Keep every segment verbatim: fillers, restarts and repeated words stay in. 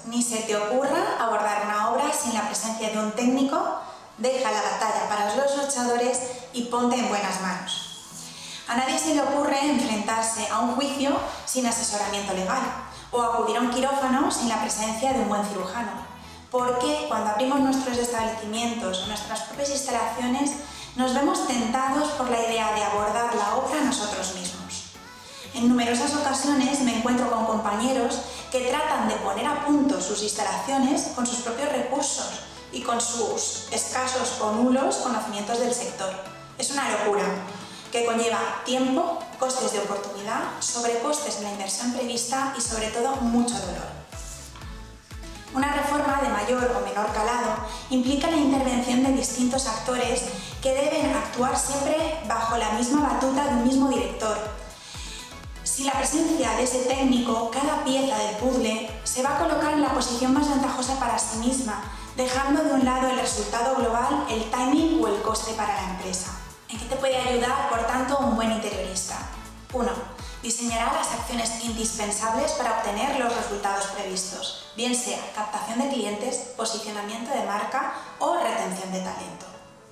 Ni se te ocurra abordar una obra sin la presencia de un técnico. Deja la batalla para los luchadores y ponte en buenas manos. A nadie se le ocurre enfrentarse a un juicio sin asesoramiento legal o acudir a un quirófano sin la presencia de un buen cirujano. Porque cuando abrimos nuestros establecimientos o nuestras propias instalaciones nos vemos tentados por la idea de abordar la obra nosotros mismos. En numerosas ocasiones me encuentro con compañeros que tratan de poner a punto sus instalaciones con sus propios recursos y con sus escasos o nulos conocimientos del sector. Es una locura que conlleva tiempo, costes de oportunidad, sobrecostes en la inversión prevista y sobre todo mucho dolor. Una reforma de mayor o menor calado implica la intervención de distintos actores que deben actuar siempre bajo la misma batuta de un mismo director. Sin la presencia de ese técnico, cada pieza del puzzle se va a colocar en la posición más ventajosa para sí misma, dejando de un lado el resultado global, el timing o el coste para la empresa. ¿En qué te puede ayudar, por tanto, un buen interiorista? uno. Diseñará las acciones indispensables para obtener los resultados previstos, bien sea captación de clientes, posicionamiento de marca o retención de talento.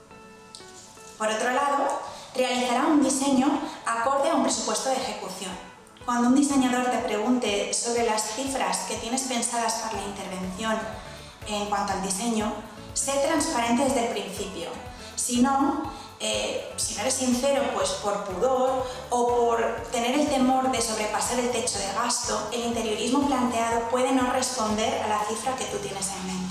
Por otro lado, realizará un diseño acorde a un presupuesto de ejecución. Cuando un diseñador te pregunte sobre las cifras que tienes pensadas para la intervención en cuanto al diseño, sé transparente desde el principio. Si no, eh, si no eres sincero, pues por pudor o por tener el temor de sobrepasar el techo de gasto, el interiorismo planteado puede no responder a la cifra que tú tienes en mente.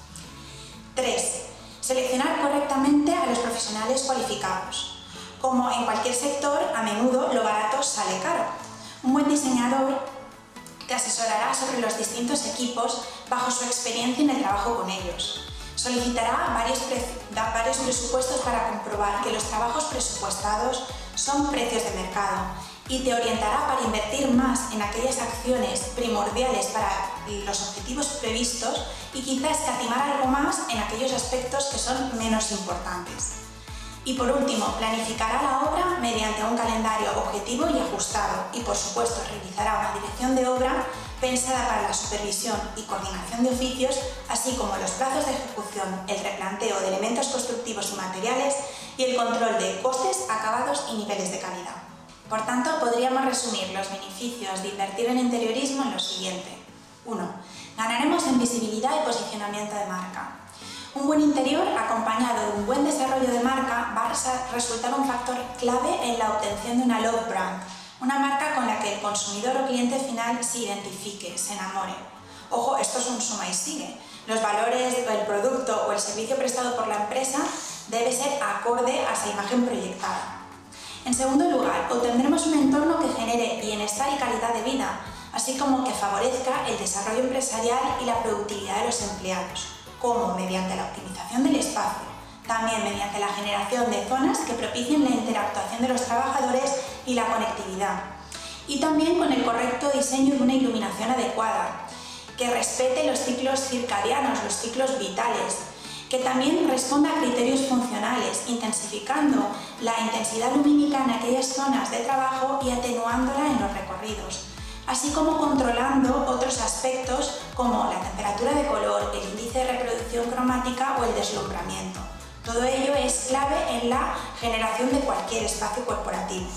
tres. Seleccionar correctamente a los profesionales cualificados. Como en cualquier sector, a menudo lo barato sale caro. Un buen diseñador te asesorará sobre los distintos equipos bajo su experiencia en el trabajo con ellos. Solicitará varios, varios presupuestos para comprobar que los trabajos presupuestados son precios de mercado y te orientará para invertir más en aquellas acciones primordiales para los objetivos previstos y quizá escatimar algo más en aquellos aspectos que son menos importantes. Y por último, planificará la obra mediante un calendario objetivo y ajustado y, por supuesto, realizará una dirección de obra pensada para la supervisión y coordinación de oficios, así como los plazos de ejecución, el replanteo de elementos constructivos y materiales y el control de costes, acabados y niveles de calidad. Por tanto, podríamos resumir los beneficios de invertir en interiorismo en lo siguiente. uno. Ganaremos en visibilidad y posicionamiento de marca. Un buen interior acompañado de un buen desarrollo de marca va a resultar un factor clave en la obtención de una love brand, una marca con la que el consumidor o cliente final se identifique, se enamore. Ojo, esto es un suma y sigue. Los valores del producto o el servicio prestado por la empresa debe ser acorde a esa imagen proyectada. En segundo lugar, obtendremos un entorno que genere bienestar y calidad de vida, así como que favorezca el desarrollo empresarial y la productividad de los empleados, como mediante la optimización del espacio, también mediante la generación de zonas que propicien la interactuación de los trabajadores y la conectividad, y también con el correcto diseño de una iluminación adecuada, que respete los ciclos circadianos, los ciclos vitales, que también responda a criterios funcionales, intensificando la intensidad lumínica en aquellas zonas de trabajo y atenuándola en los recorridos, así como controlando otros aspectos como la temperatura de color, el índice de reproducción cromática o el deslumbramiento. Todo ello es clave en la generación de cualquier espacio corporativo.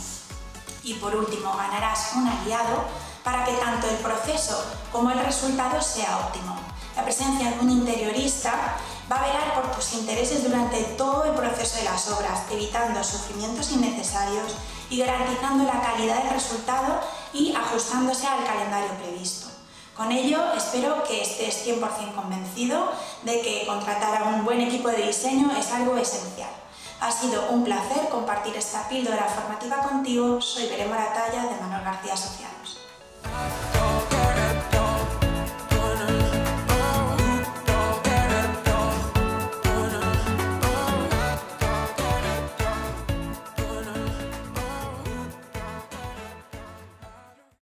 Y por último, ganarás un aliado para que tanto el proceso como el resultado sea óptimo. La presencia de un interiorista va a velar por tus intereses durante todo el proceso de las obras, evitando sufrimientos innecesarios y garantizando la calidad del resultado y ajustándose al calendario previsto. Con ello, espero que estés cien por cien convencido de que contratar a un buen equipo de diseño es algo esencial. Ha sido un placer compartir esta píldora formativa contigo. Soy Belén Moratalla de Manuel García Asociados.